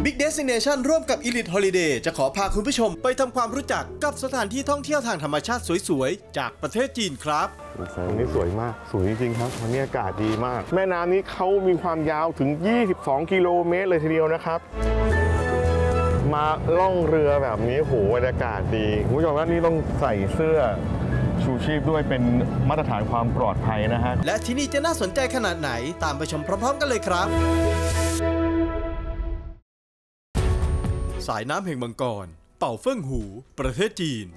Big Destination ร่วมกับ Elite Holiday จะขอพาคุณผู้ชมไปทำความรู้จักกับสถานที่ท่องเที่ยวทางธรรมชาติสวยๆจากประเทศจีนครับตรงนี้สวยมากสวยจริงๆครับวันนี้อากาศดีมากแม่น้ำนี้เขามีความยาวถึง22 กิโลเมตรเลยทีเดียวนะครับมาล่องเรือแบบนี้โหบรรยากาศดีคุณผู้ชมครับนี่ต้องใส่เสื้อชูชีพด้วยเป็นมาตรฐานความปลอดภัยนะฮะและที่นี่จะน่าสนใจขนาดไหนตามไปชมพร้อมๆกันเลยครับสายน้ำแห่งมังกรเป่าเฟิ่งหูประเทศจีน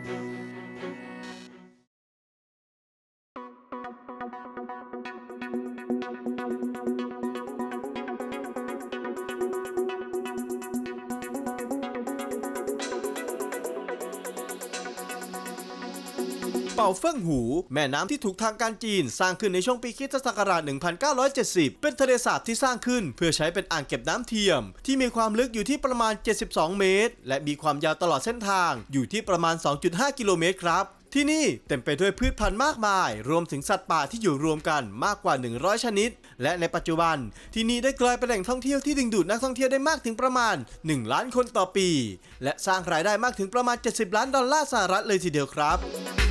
เป่าเฟิ่งหูแม่น้ำที่ถูกทางการจีนสร้างขึ้นในช่วงปีค.ศ. 1970 เป็นทะเลสาบที่สร้างขึ้นเพื่อใช้เป็นอ่างเก็บน้ำเทียมที่มีความลึกอยู่ที่ประมาณ72 เมตรและมีความยาวตลอดเส้นทางอยู่ที่ประมาณ 2.5 กิโลเมตรครับที่นี่เต็มไปด้วยพืชพันธุ์มากมายรวมถึงสัตว์ป่าที่อยู่รวมกันมากกว่า100ชนิดและในปัจจุบันที่นี่ได้กลายเป็นแหล่งท่องเที่ยวที่ดึงดูดนักท่องเที่ยวได้มากถึงประมาณ1 ล้านคนต่อปีและสร้างรายได้มากถึงประมาณ$70 ล้านเลยทีเดียวครับ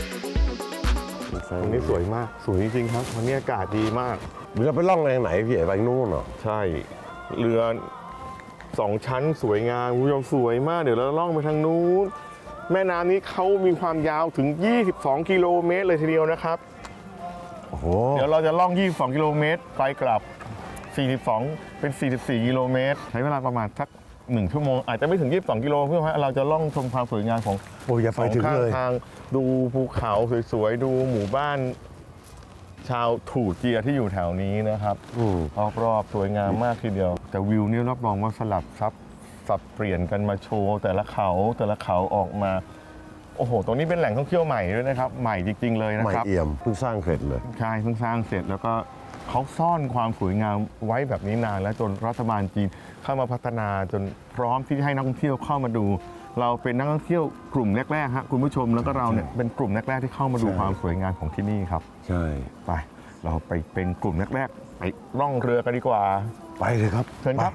ตรงนี้สวยมากสวยจริงๆครับวันนี้อากาศดีมากเรือไปล่องแรงไหนพี่ไปนู่นเหรอใช่เรือ2 ชั้นสวยงามคุณผู้ชมสวยมากเดี๋ยวเราล่องไปทางนู้นแม่น้ำนี้เขามีความยาวถึง22 กิโลเมตรเลยทีเดียวนะครับโอ้โหเดี๋ยวเราจะล่อง22 กิโลเมตรไปกลับ42เป็น44 กิโลเมตรใช้เวลาประมาณสัก1 ชั่วโมงอาจจะไม่ถึง22 กิโลเพื่อว่าเราจะล่องชมความสวยงามของอย่าไปถึงเลยทางดูภูเขาสวยๆดูหมู่บ้านชาวถูเจียที่อยู่แถวนี้นะครับรอบๆสวยงามมากทีเดียวแต่วิวนี่รับรองว่าสลับซับสับเปลี่ยนกันมาโชว์แต่ละเขาออกมาโอ้โหตรงนี้เป็นแหล่งท่องเที่ยวใหม่ด้วยนะครับใหม่จริงๆเลยนะครับใหม่เอี่ยมเพิ่งสร้างเสร็จเลยใช่เพิ่งสร้างเสร็จแล้วก็เขาซ่อนความสวยงามไว้แบบนี้นานแล้วจนรัฐบาลจีนเข้ามาพัฒนาจนพร้อมที่จะให้นักท่องเที่ยวเข้ามาดูเราเป็นนักท่องเที่ยวกลุ่มแรกๆฮะคุณผู้ชมแล้วก็เราเนี่ยเป็นกลุ่มแรกๆที่เข้ามาดูความสวยงามของที่นี่ครับใช่ไปเราไปเป็นกลุ่มแรกๆไปล่องเรือกันดีกว่าไปเลยครับเชิญครับ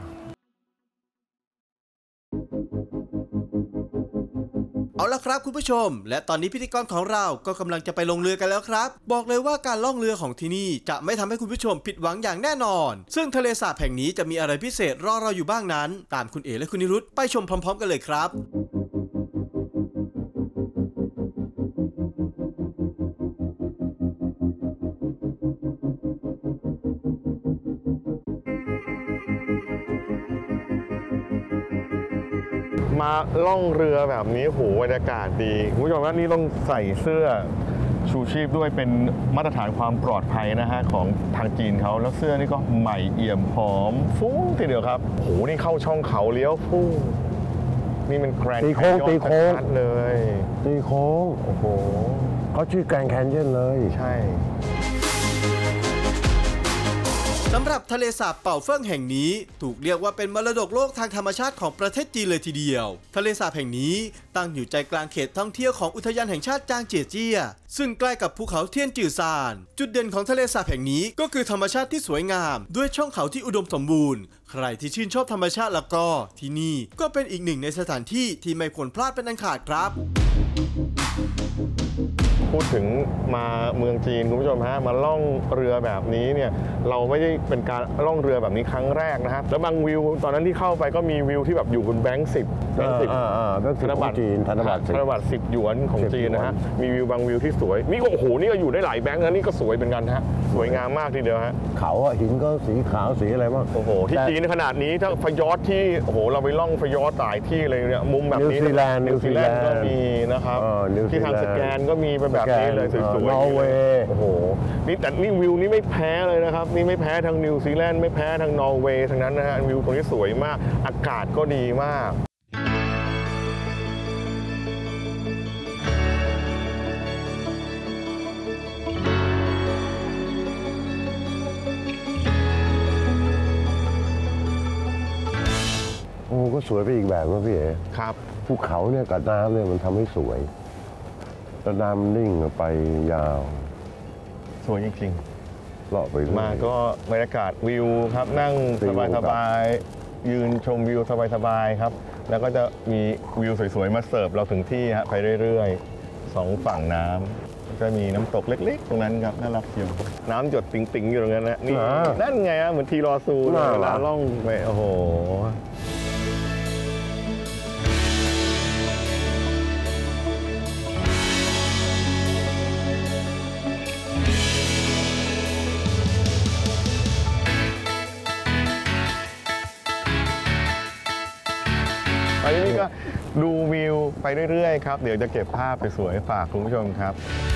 เอาละครับคุณผู้ชมและตอนนี้พิธีกรของเราก็กำลังจะไปลงเรือกันแล้วครับบอกเลยว่าการล่องเรือของที่นี่จะไม่ทำให้คุณผู้ชมผิดหวังอย่างแน่นอนซึ่งทะเลสาบแห่งนี้จะมีอะไรพิเศษรอเราอยู่บ้างนั้นตามคุณเอ๋และคุณนิรุตไปชมพร้อมๆกันเลยครับมาล่องเรือแบบนี้โหบรรยากาศดีคุณผู้ชมครับนี่ต้องใส่เสื้อชูชีพด้วยเป็นมาตรฐานความปลอดภัยนะฮะของทางจีนเขาแล้วเสื้อนี่ก็ใหม่เอี่ยมหอมฟุ้งทีเดียวครับโหนี่เข้าช่องเขาเลี้ยวฟุ้งนี่มันแกรนด์ตีโค้งเลยตีโค้งโอ้โหเขาชื่อแกรนด์แคนยอนเลยใช่สำหรับทะเลสาบเป่าเฟิ่งแห่งนี้ถูกเรียกว่าเป็นมรดกโลกทางธรรมชาติของประเทศจีนเลยทีเดียวทะเลสาบแห่งนี้ตั้งอยู่ใจกลางเขตท่องเที่ยวของอุทยานแห่งชาติจางเจียเจี้ยซึ่งใกล้กับภูเขาเทียนจื่อซานจุดเด่นของทะเลสาบแห่งนี้ก็คือธรรมชาติที่สวยงามด้วยช่องเขาที่อุดมสมบูรณ์ใครที่ชื่นชอบธรรมชาติแล้วก็ที่นี่ก็เป็นอีกหนึ่งในสถานที่ที่ไม่ควรพลาดเป็นอันขาดครับพูดถึงมาเมืองจีนคุณผู้ชมฮะมาล่องเรือแบบนี้เนี่ยเราไม่ได้เป็นการล่องเรือแบบนี้ครั้งแรกนะครับแล้วบางวิวตอนนั้นที่เข้าไปก็มีวิวที่แบบอยู่บนแบงค์10ธนบัตรจีนธนบัตร10 หยวนของจีนนะฮะมีวิวบางวิวที่สวยนี่ก็โอ้โหนี่ก็อยู่ได้หลายแบงค์นะนี่ก็สวยเป็นกันฮะสวยงามมากทีเดียวฮะเขาหินก็สีขาวสีอะไรบ้างโอ้โหที่จีนขนาดนี้ถ้าฟยอร์ดที่โอ้โหเราไปล่องฟยอร์ดหลายที่เลยเนี่ยมุมแบบนี้นิวซีแลนด์ก็มีนะครับที่ทางสแกนก็มีเป็นแบบนี้เลยสวยๆนอร์เวย์โอ้โหนี่แต่นี่วิวนี้ไม่แพ้เลยนะครับนี่ไม่แพ้ทางนิวซีแลนด์ไม่แพ้ทางนอร์เวย์ทั้งนั้นนะฮะวิวตรงนี้สวยมากอากาศก็ดีมากโอ้ก็สวยไปอีกแบบนะพี่เอ๋ครับภูเขาเนี่ยกับน้ำเนี่ยมันทำให้สวยแล้วน้ำนิ่งไปยาวสวยจริงเลาะไปมาก็บรรยากาศวิวครับนั่งสบายยืนชมวิวสบายๆครับแล้วก็จะมีวิวสวยๆมาเสิร์ฟเราถึงที่ฮะไปเรื่อยๆ2ฝั่งน้ำก็มีน้ำตกเล็กๆตรงนั้นครับน่ารักเชียวน้ำหยดติ๋งๆอยู่ตรงนั้นนะนี่นั่นไงฮะเหมือนทีรอซูเวลาล่องไปโอ้โหอันนี้ก็ดูวิวไปเรื่อยๆครับเดี๋ยวจะเก็บภาพสวยๆฝากคุณผู้ชมครับ